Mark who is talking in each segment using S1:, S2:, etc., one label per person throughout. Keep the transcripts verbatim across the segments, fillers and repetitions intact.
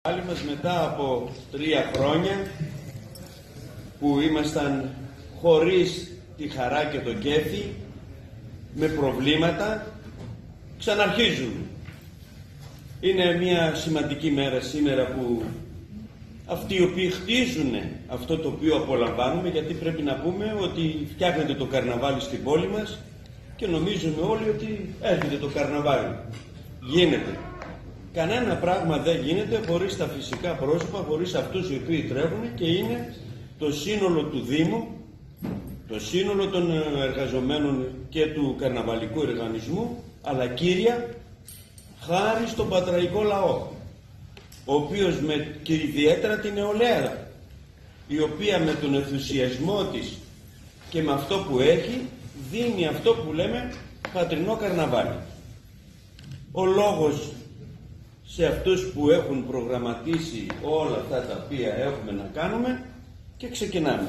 S1: Άλλοι μας μετά από τρία χρόνια που ήμασταν χωρίς τη χαρά και το κέφι, με προβλήματα, ξαναρχίζουν. Είναι μια σημαντική μέρα σήμερα που αυτοί οι οποίοι χτίζουν αυτό το οποίο απολαμβάνουμε, γιατί πρέπει να πούμε ότι φτιάχνεται το καρναβάλι στην πόλη μας και νομίζουμε όλοι ότι έρχεται το καρναβάλι. Γίνεται. Κανένα πράγμα δεν γίνεται χωρίς τα φυσικά πρόσωπα, χωρίς αυτούς οι οποίοι τρέχουν, και είναι το σύνολο του Δήμου, το σύνολο των εργαζομένων και του καρναβαλικού οργανισμού, αλλά κύρια χάρη στον πατραϊκό λαό, ο οποίος με, και ιδιαίτερα την νεολαία, η οποία με τον ενθουσιασμό της και με αυτό που έχει δίνει αυτό που λέμε πατρινό καρναβάλι. Ο λόγος σε αυτούς που έχουν προγραμματίσει όλα αυτά τα οποία έχουμε να κάνουμε, και ξεκινάμε.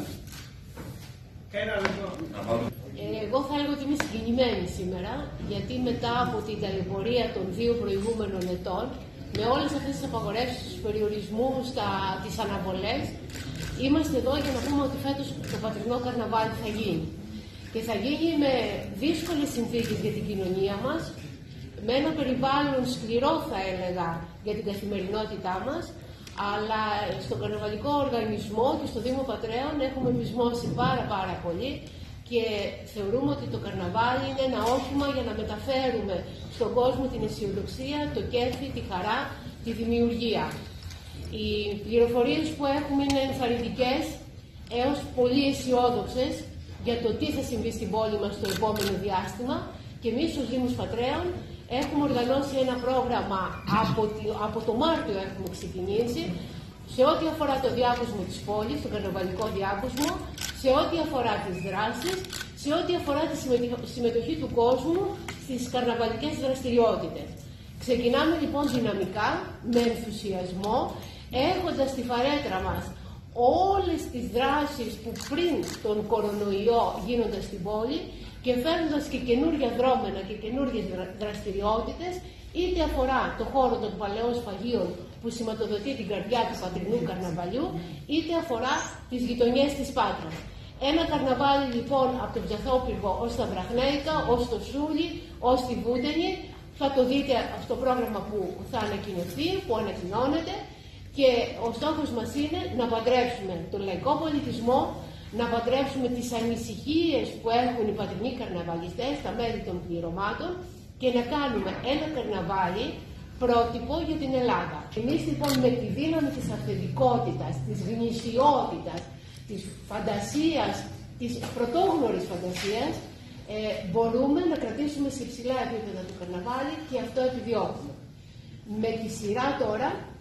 S2: Εγώ θα έλεγα ότι είμαι συγκινημένη σήμερα, γιατί μετά από την ταλαιπωρία των δύο προηγούμενων ετών, με όλες αυτές τις απαγορεύσεις, τους περιορισμούς, τα, τις αναβολές, είμαστε εδώ για να πούμε ότι φέτος το πατρινό καρναβάλι θα γίνει. Και θα γίνει με δύσκολες συνθήκες για την κοινωνία μας, με ένα περιβάλλον σκληρό θα έλεγα για την καθημερινότητά μας, αλλά στον καρναβαλικό οργανισμό και στο Δήμο Πατρέων έχουμε πεισμώσει πάρα πάρα πολύ και θεωρούμε ότι το καρναβάλι είναι ένα όχημα για να μεταφέρουμε στον κόσμο την αισιοδοξία, το κέφι, τη χαρά, τη δημιουργία. Οι πληροφορίες που έχουμε είναι ενθαρρυντικές έως πολύ αισιόδοξες για το τι θα συμβεί στην πόλη μας στο επόμενο διάστημα, και εμείς ως Δήμος Πατρέων έχουμε οργανώσει ένα πρόγραμμα, από, από το Μάρτιο έχουμε ξεκινήσει, σε ό,τι αφορά το διάκοσμο της πόλης, το καρναβαλικό διάκοσμο, σε ό,τι αφορά τις δράσεις, σε ό,τι αφορά τη συμμετοχή του κόσμου στις καρναβαλικές δραστηριότητες. Ξεκινάμε λοιπόν δυναμικά, με ενθουσιασμό, έχοντας στη φαρέτρα μας όλες τις δράσεις που πριν τον κορονοϊό γίνονταν στην πόλη, και φέρνοντας και καινούργια δρόμενα και καινούργιες δραστηριότητες, είτε αφορά το χώρο των παλαιών σφαγείων που σηματοδοτεί την καρδιά του πατρινού καρναβαλιού, είτε αφορά τις γειτονιές της Πάτρας. Ένα καρναβάλι λοιπόν από τον Ψαθόπυργο ως τα Βραχνέικα, ως το Σούλι, ως τη Βούτενη. Θα το δείτε στο πρόγραμμα που θα ανακοινωθεί, που ανακοινώνεται, και ο στόχος μας είναι να παντρέψουμε τον λαϊκό πολιτισμό, να παντρέψουμε τις ανησυχίες που έχουν οι πατρινοί καρναβαλιστές στα μέλη των πληρωμάτων και να κάνουμε ένα καρναβάλι πρότυπο για την Ελλάδα. Εμείς λοιπόν με τη δύναμη της αυθεντικότητας, της γνησιότητας, της φαντασίας, της πρωτόγνωρης φαντασίας, ε, μπορούμε να κρατήσουμε σε υψηλά επίπεδα το καρναβάλι, και αυτό επιδιώκουμε. Με τη σειρά τώρα